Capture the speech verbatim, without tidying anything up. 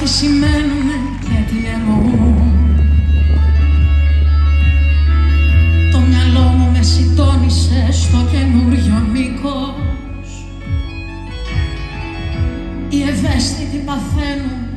τι σημαίνουνε και τι εννοούν. Το μυαλό μου με συντόνισε στο καινούριο μήκος. Οι ευαίσθητοι παθαίνουν